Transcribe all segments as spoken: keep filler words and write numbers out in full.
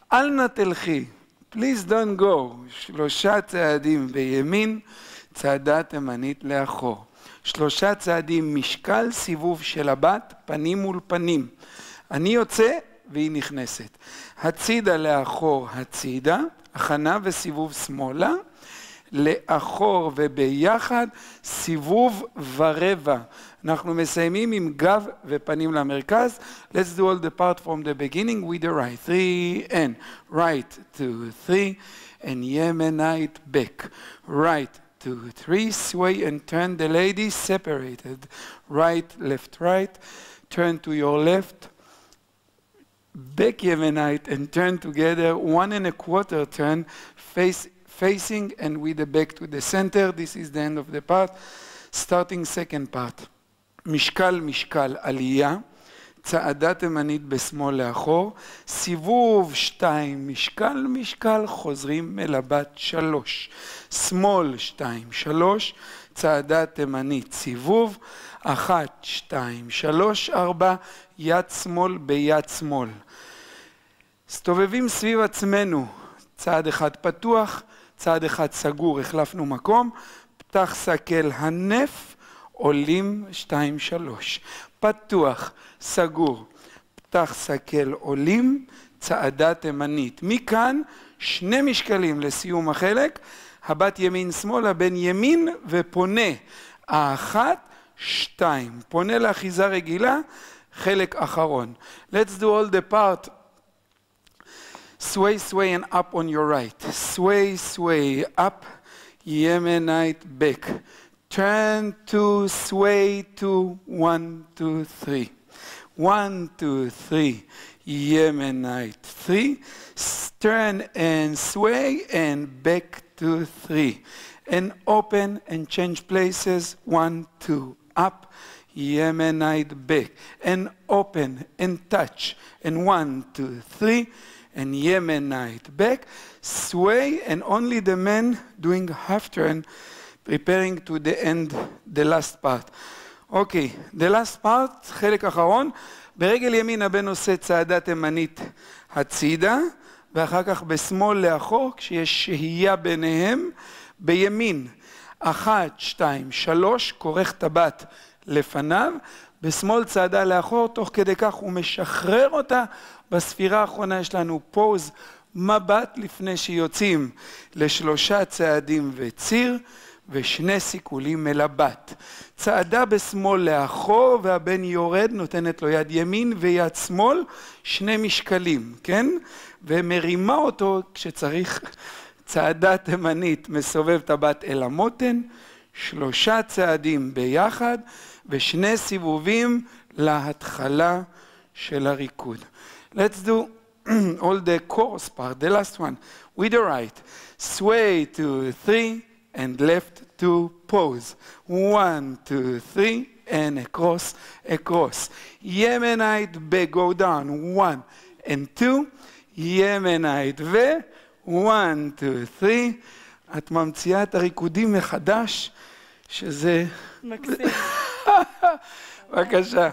אל נא תלכי, please don't go, שלושה צעדים בימין, צעדה תימנית לאחור. שלושה צעדים משקל, סיבוב של הבת, פנים מול פנים. אני יוצא והיא נכנסת. הצידה לאחור, הצידה, הכנה וסיבוב שמאלה, לאחור וביחד, סיבוב ורבע. אנחנו מסיימים עם גב ופנים למרכז. Let's do all the part from the beginning with the right. Three and right, two, three, and Yemenite back. Right, two, three, sway and turn the lady separated. Right, left, right, turn to your left. Back Yemenite and turn together, one and a quarter turn, face facing and with the back to the center. This is the end of the part. Starting second part. משקל משקל עלייה, צעדה תימנית בשמאל לאחור, סיבוב שתיים משקל משקל, חוזרים אל הבת שלוש. שמאל שתיים שלוש, צעדה תימנית סיבוב, אחת שתיים שלוש ארבע, יד שמאל ביד שמאל. סתובבים סביב עצמנו, צעד אחד פתוח, צעד אחד סגור, החלפנו מקום, פתח סקל הנף, עולים שתיים שלוש. פתוח, סגור, פתח סקל עולים, צעדה תימנית. מכאן שני משקלים לסיום החלק, הבת ימין שמאל, הבן ימין ופונה. האחת, שתיים. פונה לאחיזה רגילה, חלק אחרון. Let's do all the part. Sway, sway and up on your right. Sway, sway, up, Yemenite back. Turn to, sway to, one, two, three. One, two, three, Yemenite, three. Turn and sway and back to three. And open and change places, one, two, up, Yemenite back. And open and touch, and one, two, three. And Yemenite back, sway, and only the men doing half turn, preparing to the end, the last part. אוקיי, okay, the last part, חלק אחרון, ברגל ימין הבן עושה צעדה תימנית הצידה, ואחר כך בשמאל לאחור, כשיש שהייה ביניהם, בימין, אחת, שתיים, שלוש, כורך את הבת לפניו, בשמאל צעדה לאחור, תוך כדי כך הוא משחרר אותה, בספירה האחרונה יש לנו פוז, מבט לפני שיוצאים לשלושה צעדים וציר, ושני סיכולים אל הבת. צעדה בשמאל לאחור, והבן יורד, נותנת לו יד ימין ויד שמאל, שני משקלים, כן? ומרימה אותו כשצריך צעדה תימנית, מסובב את הבת אל המותן, שלושה צעדים ביחד, ושני סיבובים להתחלה של הריקוד. Let's do all the chorus part, the last one, with the right. Sway to three, and left to pose. One, two, three, and across, across. Yemenite back, go down. One and two. Yemenite ו... one, two, three. את ממציאה את הריקודים מחדש, שזה... מקסים. בבקשה.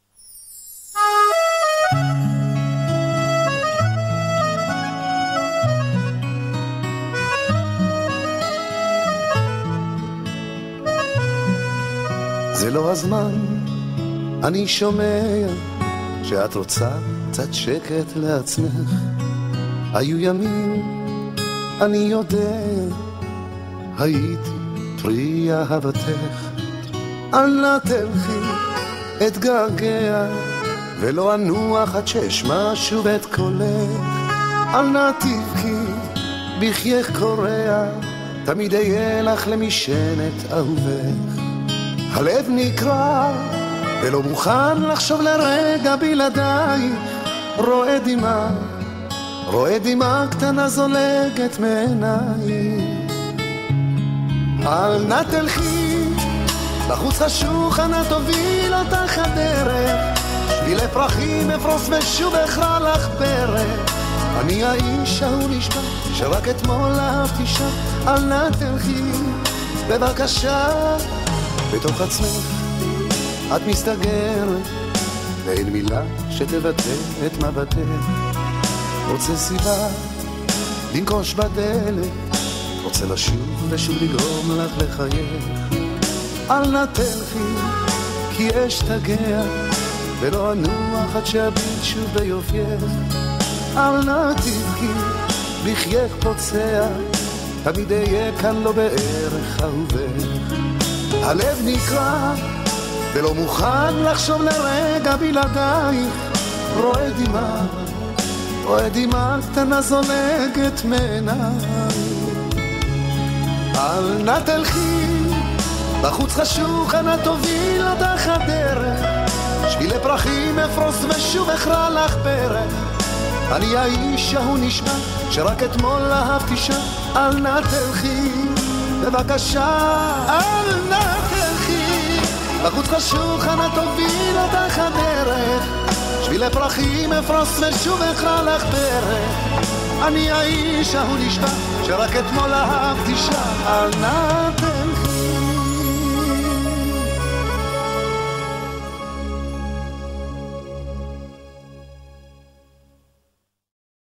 זה לא הזמן, אני שומע שאת רוצה קצת שקט לעצמך. היו ימים, אני יודע, הייתי פרי אהבתך. אל נא תלכי, אתגעגע, ולא אנוח עד שאשמע שוב את קולך. אל נא תבכי, בחייך קורע, תמיד אהיה לך למשענת אהובך. הלב נקרע ולא מוכן לחשוב לרגע בלעדייך. רואה דמעה, רואה דמעה קטנה זולגת מעינייך. אל נא תלכי, בחוץ חשוך אנא תוביל אותך הדרך. שבילי פרחים אפרוס ושוב אכרע לך פרח. אני האיש ההוא נשבע שרק אתמול אהבתי שם. אל נא תלכי, בבקשה. בתוך עצמך את מסתגרת, ואין מילה שתבטא את מבטך. רוצה סיבה לנקוש בדלת, רוצה לשוב ושוב לגרום לך לחייך. אל נא תלכי כי אש תגע, ולא אנוח עד שאביט שוב ביופייך. אל נא תבכי בחייך פוצע, תמיד אהיה כאן לא בערך אהובך. הלב נקרע ולא מוכן לחשוב לרגע בלעדייך. רואה דמעה, רואה דמעה קטנה זולגת מעיניי. אל נא תלכי, בחוץ חשוך, אנא תוביל אותך הדרך. שבילי פרחים אפרוס ושוב אקרא לך פרח. אני האיש ההוא נשמע שרק אתמול אהבתי שם. אל נא תלכי, בבקשה, אל נא תלכי, בחוץ חשוך, אנא תוביל אותך הדרך. שבילי פרחים אפרוס ושוב אקרא לך פרח. אני האיש ההוא נשמע שרק אתמול אהבתי שם. אל נא